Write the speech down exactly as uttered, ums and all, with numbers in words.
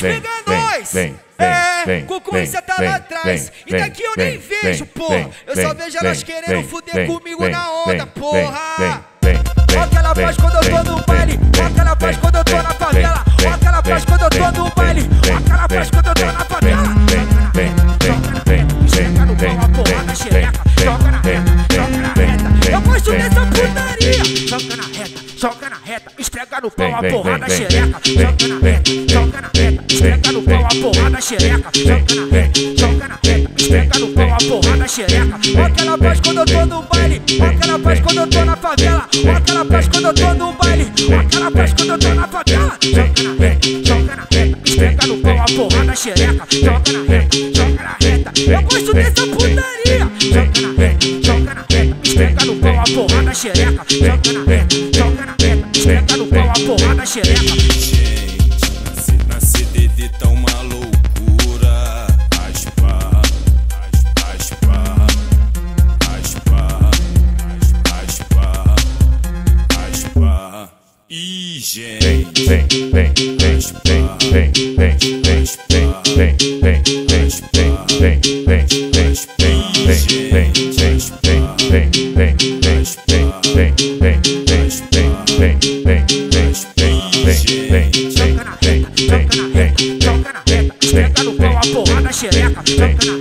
pega nós. É, Cucuí, cê tá lá atrás. E daqui eu nem vejo, porra. Eu só vejo elas querendo fuder comigo na onda, porra. Olha que ela faz quando eu tô no baile. Olha que ela faz quando eu tô na favela. Olha que ela faz quando eu tô no baile. Olha que ela faz quando eu tô na favela. Joga no pau a porra na xereca. Joga na reta, joga na reta. Eu gosto dessa putaria. Joga na reta, joga na reta. Esfrega no pau a porra na xereca. Joga na reta, joga na reta. Esfrega no pau a porra na xereca. Joga na reta, joga na reta. Esfrega no pau a porra na xereca. Olha que ela faz quando eu tô no baile. Olha que ela faz quando eu tô na favela. Olha que ela faz quando eu tô no baile. Olha que ela faz quando eu tô na favela. Joga na reta, joga na reta. Esfrega no pau a porra na xereca. Joga na reta, joga na reta. Eu gosto dessa putaria. Joga na reta, joga na reta. Esfrega no pau a porra na xereca. Joga na reta, joga na reta. Esfrega no pau a porra na xereca. Gente, na C D D tá uma loucura. Aspa, aspa, aspa, aspa, aspa. E gente, vem, vem, vem, vem, vem, vem, vem, vem, vem, vem, vem, vem, vem, Joga na reta, joga na reta. Esfrega no pau a porra na xereca. Joga na